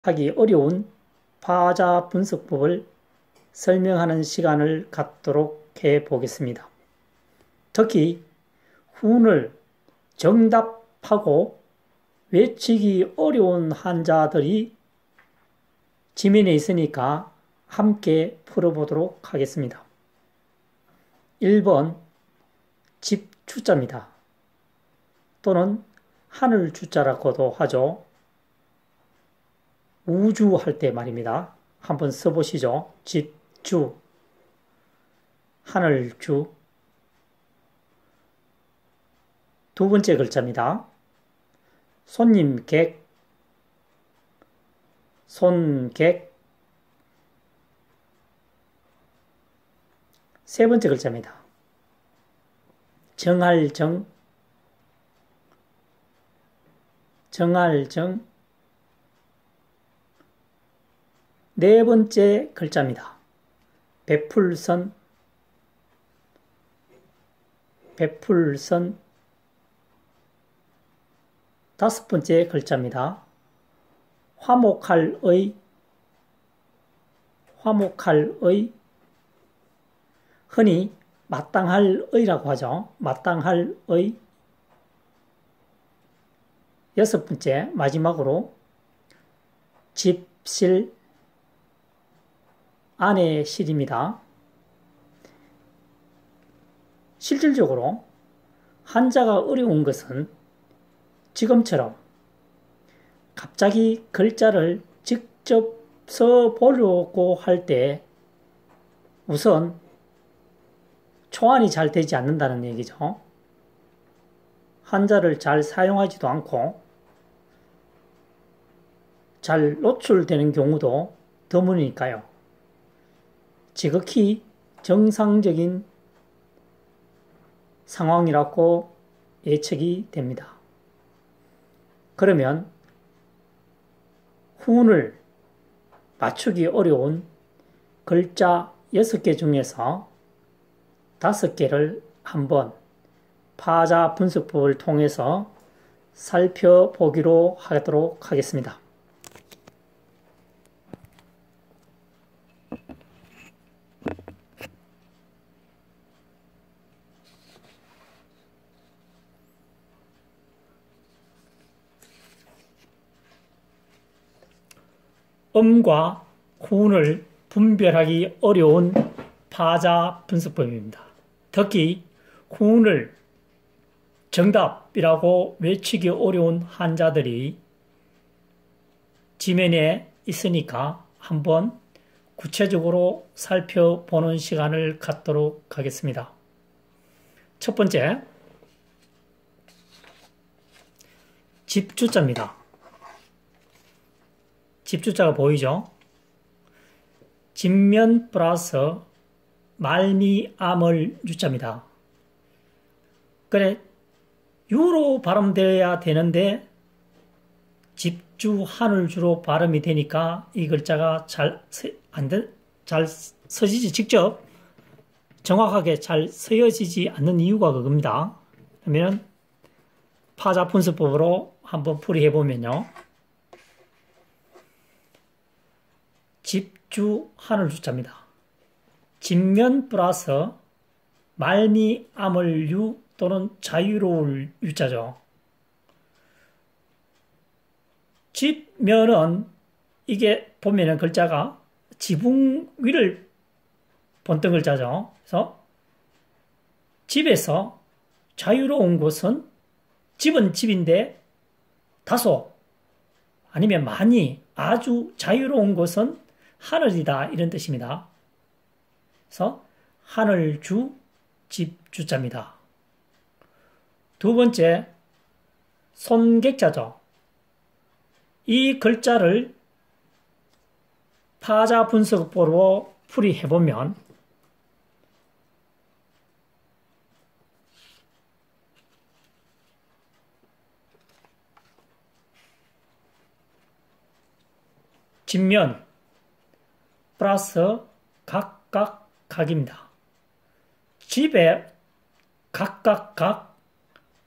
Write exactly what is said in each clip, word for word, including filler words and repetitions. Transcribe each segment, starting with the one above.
하기 어려운 파자 분석법을 설명하는 시간을 갖도록 해 보겠습니다. 특히 훈을 정답하고 외치기 어려운 한자들이 지면에 있으니까 함께 풀어보도록 하겠습니다. 일 번 집주자입니다. 또는 하늘주자라고도 하죠. 우주 할 때 말입니다. 한번 써보시죠. 집주, 하늘주. 두 번째 글자입니다. 손님객, 손객. 세 번째 글자입니다. 정할정, 정할정. 네 번째 글자입니다. 베풀선, 베풀선. 다섯 번째 글자입니다. 화목할의, 화목할의. 흔히 마땅할의라고 하죠. 마땅할의. 여섯 번째, 마지막으로 집실, 안의 실입니다. 실질적으로 한자가 어려운 것은 지금처럼 갑자기 글자를 직접 써보려고 할 때 우선 초안이 잘 되지 않는다는 얘기죠. 한자를 잘 사용하지도 않고 잘 노출되는 경우도 드무니까요. 지극히 정상적인 상황이라고 예측이 됩니다. 그러면 훈을 맞추기 어려운 글자 여섯 개 중에서 다섯 개를 한번 파자 분석법을 통해서 살펴보기로 하도록 하겠습니다. 음과 훈을 분별하기 어려운 파자 분석법입니다. 특히 훈을 정답이라고 외치기 어려운 한자들이 지면에 있으니까 한번 구체적으로 살펴보는 시간을 갖도록 하겠습니다. 첫 번째, 집주자입니다. 집주자가 보이죠? 집면 플러스 말미암을 유자입니다. 그래, 유로 발음되어야 되는데 집주 하늘주로 발음이 되니까 이 글자가 잘, 안 돼, 잘 서지지, 직접 정확하게 잘 서여지지 않는 이유가 그겁니다. 그러면 파자 분석법으로 한번 풀이해보면요. 집주 하늘주자입니다. 집면 플러스 말미암을 유 또는 자유로울 유자죠. 집면은 이게 보면은 글자가 지붕 위를 본뜬 글자죠. 그래서 집에서 자유로운 곳은 집은 집인데 다소 아니면 많이 아주 자유로운 곳은 하늘이다 이런 뜻입니다. 그래서 하늘주, 집주자입니다. 두 번째, 손객자죠. 이 글자를 파자 분석법으로 풀이해보면 집면 플러스 각각 각입니다. 집에 각각 각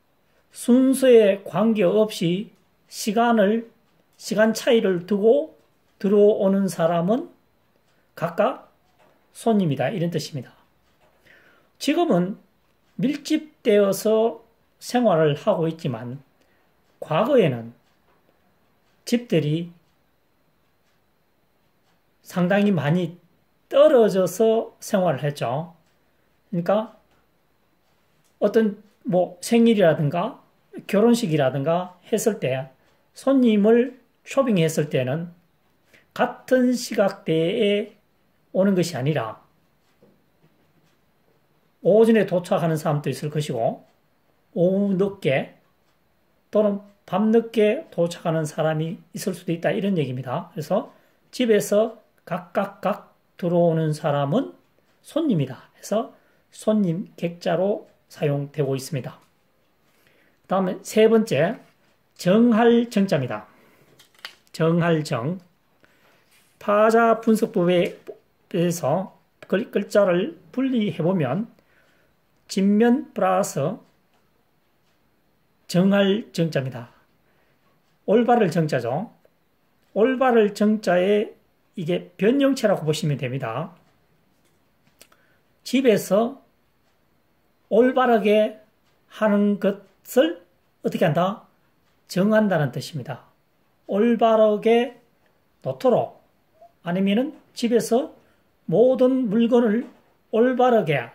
순서에 관계없이 시간을 시간 차이를 두고 들어오는 사람은 각각 손님이다. 이런 뜻입니다. 지금은 밀집되어서 생활을 하고 있지만 과거에는 집들이 상당히 많이 떨어져서 생활을 했죠. 그러니까 어떤 뭐 생일이라든가 결혼식이라든가 했을 때 손님을 쇼핑했을 때는 같은 시각대에 오는 것이 아니라 오전에 도착하는 사람도 있을 것이고 오후 늦게 또는 밤늦게 도착하는 사람이 있을 수도 있다. 이런 얘기입니다. 그래서 집에서 각각각 들어오는 사람은 손님이다. 해서 손님 객자로 사용되고 있습니다. 다음에 세 번째, 정할 정자입니다. 정할 정. 파자 분석법에서 글자를 분리해보면 진면 플러스 정할 정자입니다. 올바를 정자죠. 올바를 정자에 이게 변형체라고 보시면 됩니다. 집에서 올바르게 하는 것을 어떻게 한다? 정한다는 뜻입니다. 올바르게 놓도록 아니면은 집에서 모든 물건을 올바르게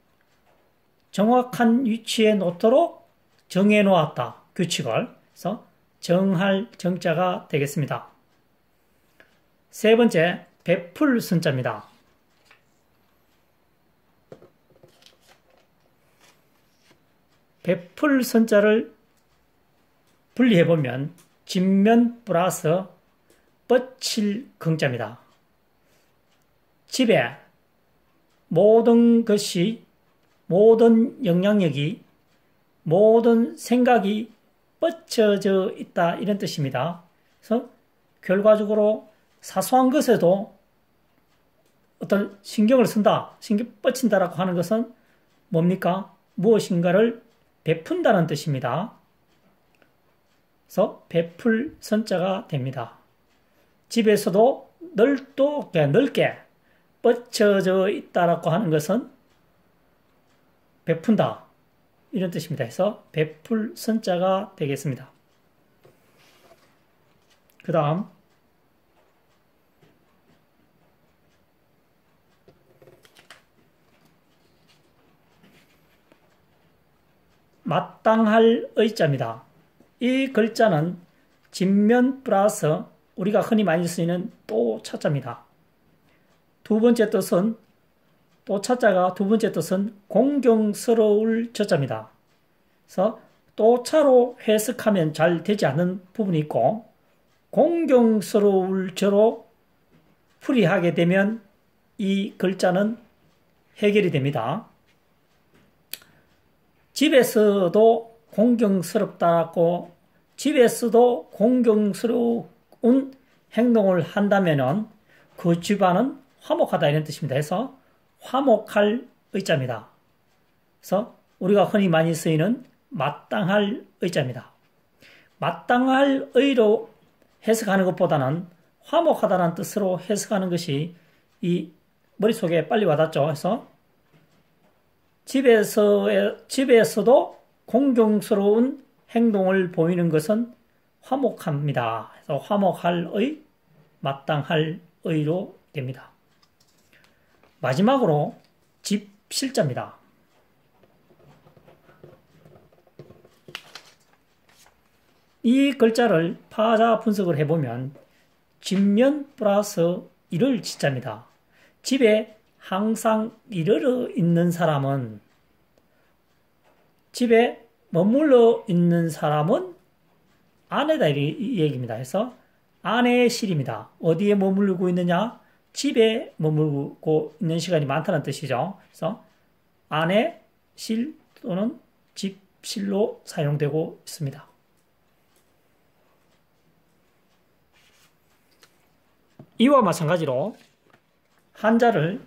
정확한 위치에 놓도록 정해 놓았다. 규칙을. 그래서 정할 정자가 되겠습니다. 세 번째, 베풀 선자입니다. 베풀 선자를 분리해보면 진면 플러스 뻗칠 긍자입니다. 집에 모든 것이, 모든 영향력이, 모든 생각이 뻗쳐져 있다. 이런 뜻입니다. 그래서 결과적으로 사소한 것에도 어떤 신경을 쓴다, 신경 뻗친다라고 하는 것은 뭡니까? 무엇인가를 베푼다는 뜻입니다. 그래서 베풀 선자가 됩니다. 집에서도 넓도, 넓게 뻗쳐져 있다라고 하는 것은 베푼다. 이런 뜻입니다. 그래서 베풀 선자가 되겠습니다. 그 다음 마땅할 의자입니다. 이 글자는 진면 플러스 우리가 흔히 많이 쓰이는 또 차자입니다. 두 번째 뜻은 또 차자가 두 번째 뜻은 공경스러울 저자입니다. 그래서 또 차로 해석하면 잘 되지 않는 부분이 있고 공경스러울 저로 풀이하게 되면 이 글자는 해결이 됩니다. 집에서도 공경스럽다고 집에서도 공경스러운 행동을 한다면 그 집안은 화목하다 이런 뜻입니다. 그래서 화목할 의자입니다. 그래서 우리가 흔히 많이 쓰이는 마땅할 의자입니다. 마땅할 의로 해석하는 것보다는 화목하다는 뜻으로 해석하는 것이 이 머릿속에 빨리 와닿죠. 그래서 집에서, 집에서도 공경스러운 행동을 보이는 것은 화목합니다. 그래서 화목할 의, 마땅할 의로 됩니다. 마지막으로 집실자입니다. 이 글자를 파자 분석을 해보면 집면 플러스 이를 지자입니다. 집에 항상 이르러 있는 사람은 집에 머물러 있는 사람은 아내다 이 얘기입니다. 그래서 아내의 실입니다. 어디에 머물고 있느냐? 집에 머물고 있는 시간이 많다는 뜻이죠. 그래서 아내 실 또는 집실로 사용되고 있습니다. 이와 마찬가지로 한자를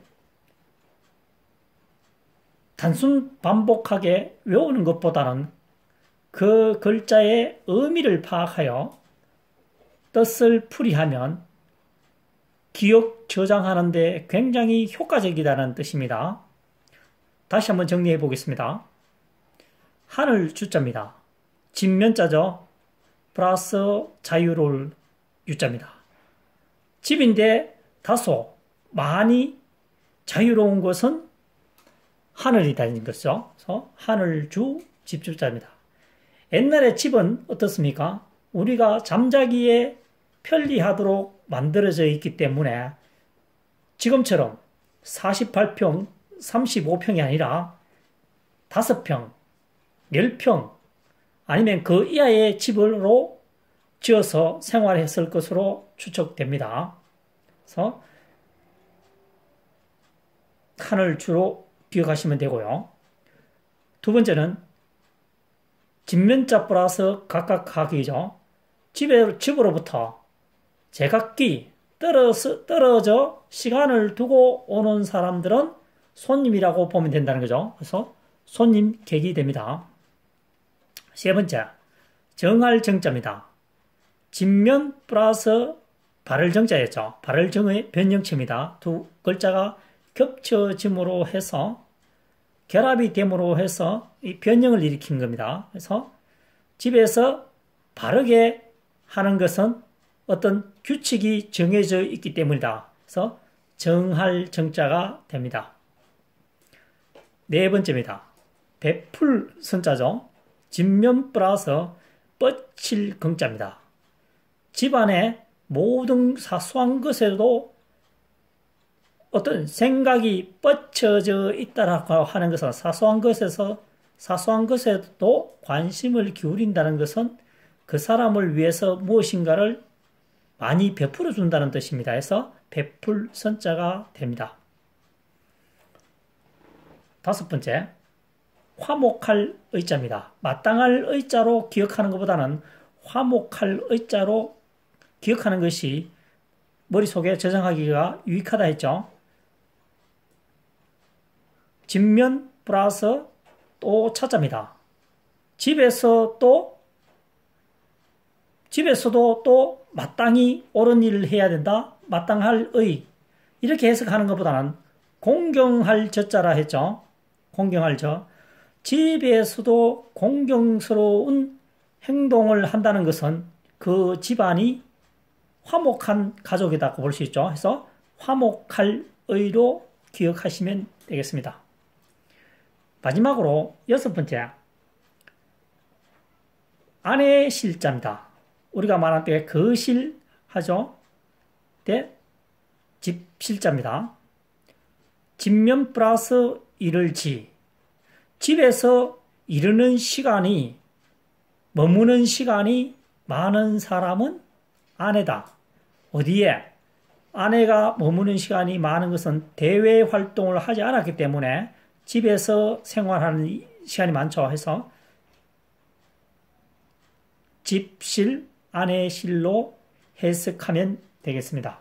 단순 반복하게 외우는 것보다는 그 글자의 의미를 파악하여 뜻을 풀이하면 기억 저장하는 데 굉장히 효과적이라는 뜻입니다. 다시 한번 정리해 보겠습니다. 하늘 주자입니다. 집면자죠. 플러스 자유로울 유자입니다. 집인데 다소 많이 자유로운 것은 하늘이라는 것이죠. 그래서 하늘주 집주자입니다. 옛날에 집은 어떻습니까? 우리가 잠자기에 편리하도록 만들어져 있기 때문에 지금처럼 사십팔 평, 삼십오 평이 아니라 다섯 평, 십 평 아니면 그 이하의 집으로 지어서 생활했을 것으로 추측됩니다. 그래서 칸을 주로 기억하시면 되고요. 두 번째는 집면자 플러스 각각하기죠. 집에, 집으로부터 제각기 떨어서, 떨어져 시간을 두고 오는 사람들은 손님이라고 보면 된다는 거죠. 그래서 손님 객이 됩니다. 세 번째, 정할 정자입니다. 집면 플러스 발을 정자였죠. 발을 정의 변형체입니다. 두 글자가 겹쳐짐으로 해서 결합이 됨으로 해서 이 변형을 일으킨 겁니다. 그래서 집에서 바르게 하는 것은 어떤 규칙이 정해져 있기 때문이다. 그래서 정할 정자가 됩니다. 네 번째입니다. 베풀 선자죠. 집면 플러스 뻗칠 긍자입니다. 집안의 모든 사소한 것에도 어떤 생각이 뻗쳐져 있다라고 하는 것은 사소한 것에서 사소한 것에도 관심을 기울인다는 것은 그 사람을 위해서 무엇인가를 많이 베풀어 준다는 뜻입니다. 해서 베풀 선자가 됩니다. 다섯 번째, 화목할 의자입니다. 마땅할 의자로 기억하는 것보다는 화목할 의자로 기억하는 것이 머릿속에 저장하기가 유익하다 했죠. 집면 플러스 또 찾자입니다. 집에서 또 집에서도 또 마땅히 옳은 일을 해야 된다. 마땅할 의. 이렇게 해석하는 것보다는 공경할 저자라 했죠. 공경할 저. 집에서도 공경스러운 행동을 한다는 것은 그 집안이 화목한 가족이라고 볼 수 있죠. 그래서 화목할 의로 기억하시면 되겠습니다. 마지막으로 여섯 번째, 아내 실자입니다. 우리가 말할 때 거실 하죠. 때 집실자입니다. 집면 플러스 이를지. 집에서 이르는 시간이 머무는 시간이 많은 사람은 아내다. 어디에? 아내가 머무는 시간이 많은 것은 대외 활동을 하지 않았기 때문에 집에서 생활하는 시간이 많죠. 해서 집실, 아내실로 해석하면 되겠습니다.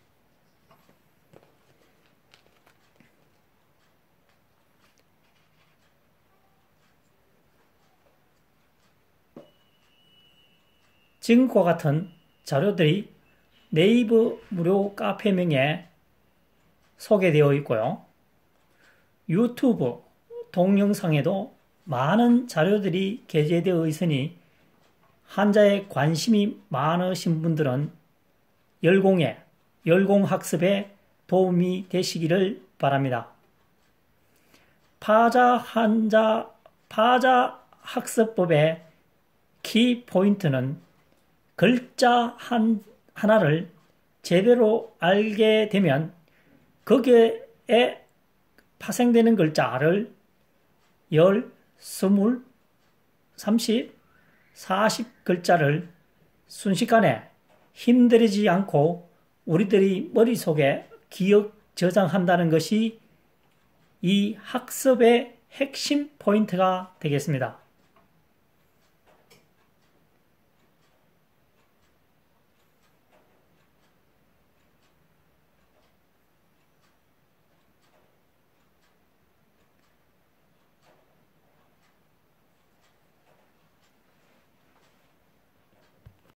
지금과 같은 자료들이 네이버 무료 카페명에 소개되어 있고요. 유튜브 동영상에도 많은 자료들이 게재되어 있으니 한자에 관심이 많으신 분들은 열공에, 열공학습에 도움이 되시기를 바랍니다. 파자 한자, 파자 학습법의 키 포인트는 글자 한, 하나를 제대로 알게 되면 거기에 파생되는 글자를 열, 스물, 삼십, 사십 글자를 순식간에 힘들이지 않고 우리들이 머릿속에 기억 저장한다는 것이 이 학습의 핵심 포인트가 되겠습니다.